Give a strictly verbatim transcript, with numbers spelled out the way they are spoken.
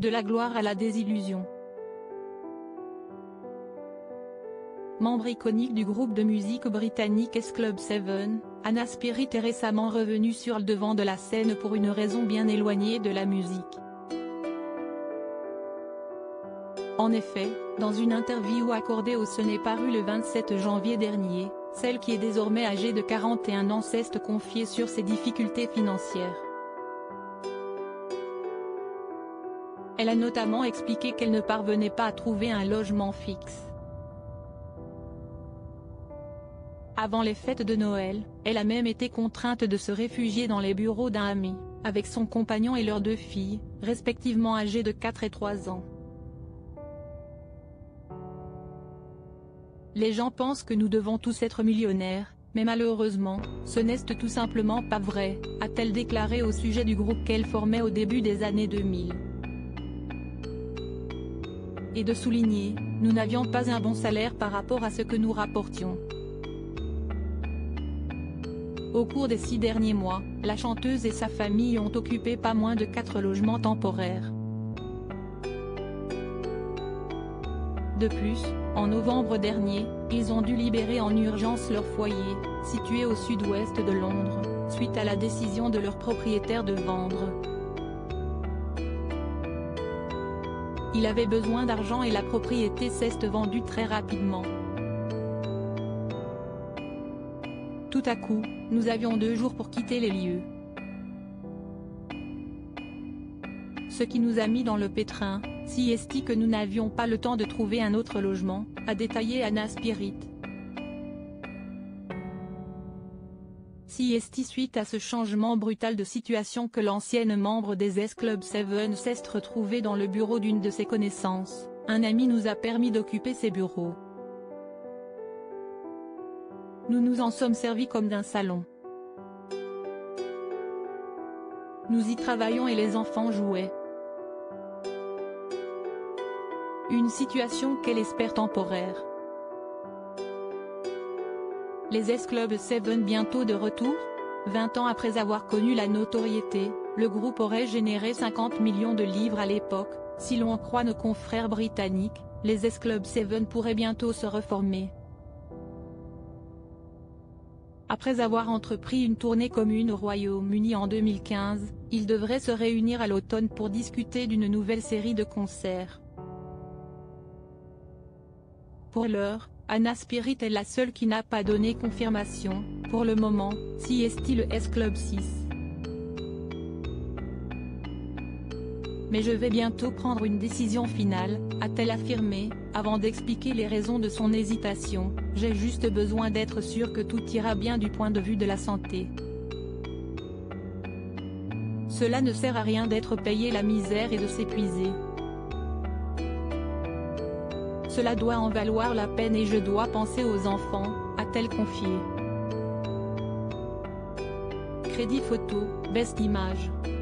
de la gloire à la désillusion. Membre iconique du groupe de musique britannique S Club sept, Anna Spirit est récemment revenue sur le devant de la scène pour une raison bien éloignée de la musique. En effet, dans une interview accordée au Sunday paru le vingt-sept janvier dernier, celle qui est désormais âgée de quarante et un ans s'est confiée sur ses difficultés financières. Elle a notamment expliqué qu'elle ne parvenait pas à trouver un logement fixe. Avant les fêtes de Noël, elle a même été contrainte de se réfugier dans les bureaux d'un ami, avec son compagnon et leurs deux filles, respectivement âgées de quatre et trois ans. Les gens pensent que nous devons tous être millionnaires, mais malheureusement, ce n'est tout simplement pas vrai, a-t-elle déclaré au sujet du groupe qu'elle formait au début des années deux mille. Et de souligner, nous n'avions pas un bon salaire par rapport à ce que nous rapportions. Au cours des six derniers mois, la chanteuse et sa famille ont occupé pas moins de quatre logements temporaires. De plus, en novembre dernier, ils ont dû libérer en urgence leur foyer, situé au sud-ouest de Londres, suite à la décision de leur propriétaire de vendre. Il avait besoin d'argent et la propriété s'est vendue très rapidement. Tout à coup, nous avions deux jours pour quitter les lieux. Ce qui nous a mis dans le pétrin, si est que nous n'avions pas le temps de trouver un autre logement, a détaillé Anna Spirit. Si est suite à ce changement brutal de situation que l'ancienne membre des S Club sept s'est retrouvée dans le bureau d'une de ses connaissances, un ami nous a permis d'occuper ses bureaux. Nous nous en sommes servis comme d'un salon. Nous y travaillions et les enfants jouaient. Une situation qu'elle espère temporaire. Les S Club sept bientôt de retour? vingt ans après avoir connu la notoriété, le groupe aurait généré cinquante millions de livres à l'époque. Si l'on croit nos confrères britanniques, les S Club sept pourraient bientôt se reformer. Après avoir entrepris une tournée commune au Royaume-Uni en deux mille quinze, ils devraient se réunir à l'automne pour discuter d'une nouvelle série de concerts. Pour l'heure, Anna Spirit est la seule qui n'a pas donné confirmation, pour le moment, si est le S Club six. Mais je vais bientôt prendre une décision finale, a-t-elle affirmé, avant d'expliquer les raisons de son hésitation. J'ai juste besoin d'être sûre que tout ira bien du point de vue de la santé. Cela ne sert à rien d'être payé la misère et de s'épuiser. Cela doit en valoir la peine et je dois penser aux enfants, a-t-elle confié. Crédit photo, Best Image.